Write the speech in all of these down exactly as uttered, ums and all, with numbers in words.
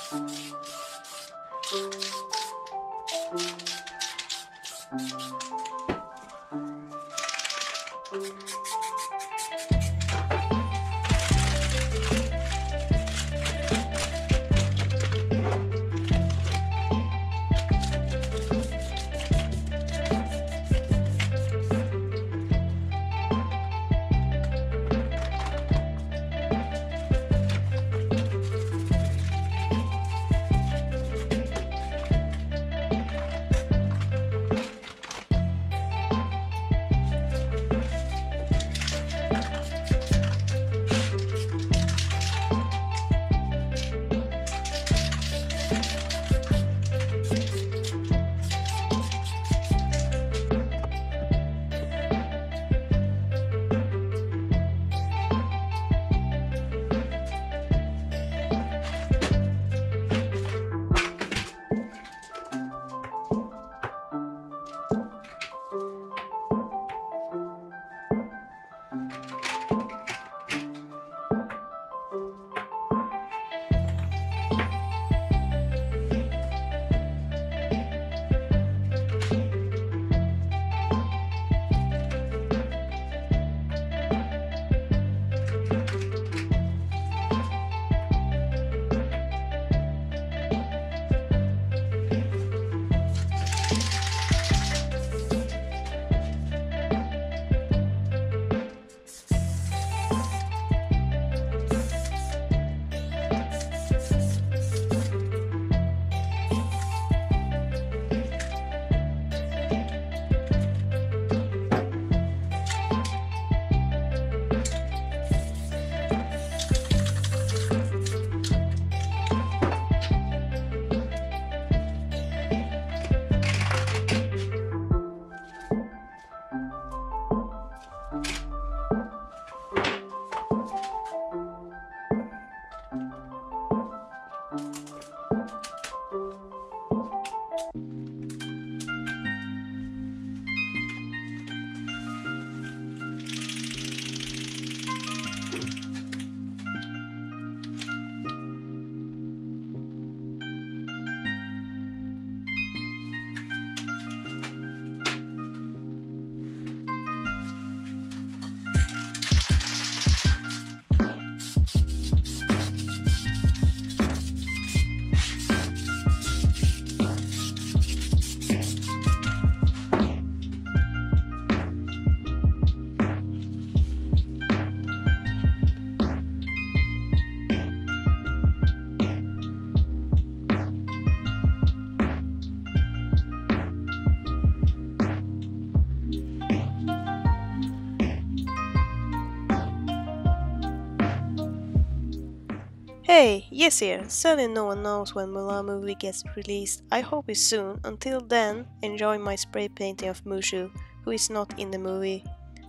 Hey, Jezz here. Sadly no one knows when Mulan movie gets released. I hope it's soon. Until then, enjoy my spray painting of Mushu, who is not in the movie.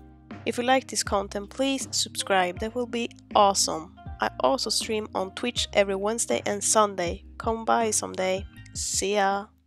If you like this content, please subscribe. That will be awesome. I also stream on Twitch every Wednesday and Sunday. Come by someday. See ya!